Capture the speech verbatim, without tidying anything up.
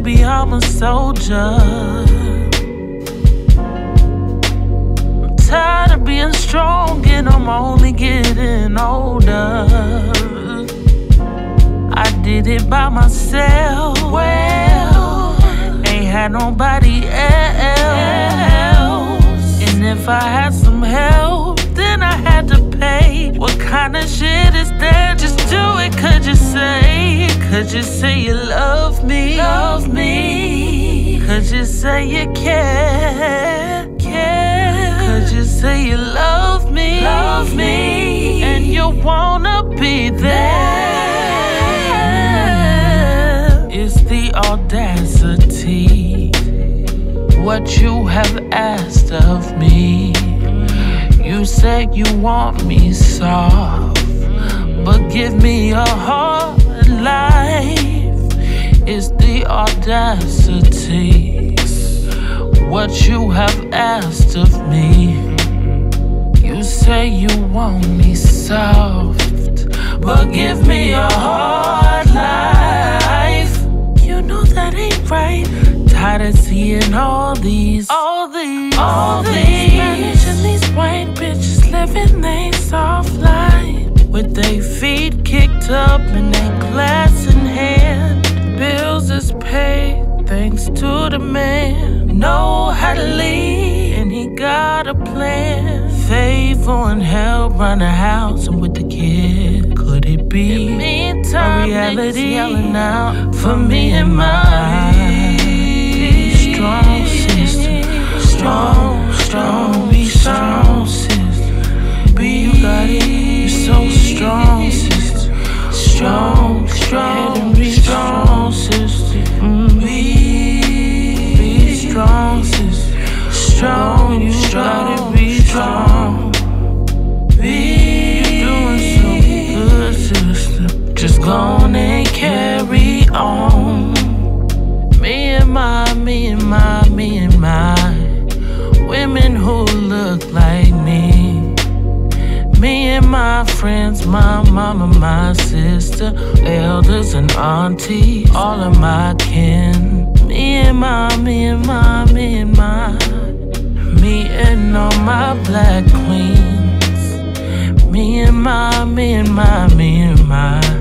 baby, I'm a soldier. I'm tired of being strong and I'm only getting older. I did it by myself. Well, ain't had nobody else. And if I had some help, then I had to pay. What kind of shit is that? Just do it, could you say? Could you say you love me? Love me. Could you say you care? Care. Could you say you love me? Love me. And you wanna be there. It's the audacity, what you have asked of me. You said you want me soft, but give me a hard life. It's the audacity, what you have asked of me. You say you want me soft, but give me a hard life. You know that ain't right. Tired of seeing all these, all these, all these Spanish and these white bitches living they soft life, with their feet kicked up and their glass in hand. Bills is paid thanks to the man. Know how to lead and he got a plan. Favor and help run the house and with the kid. Could it be a reality yelling out for me and mine? Strong sister, strong, strong, be strong sister. Be you got it, you're so strong sister. Strong, strong, be strong sister. Mm. Be, be strong sister. Strong, you gotta be strong. Be, you're doing so good sister. Just go on and carry on. Me and my, me and my, me and my women who look like me. Me and my friends, my mama, my sister, elders and aunties, all of my kin. Me and my, me and my, me and my, me and all my black queens. Me and my, me and my, me and my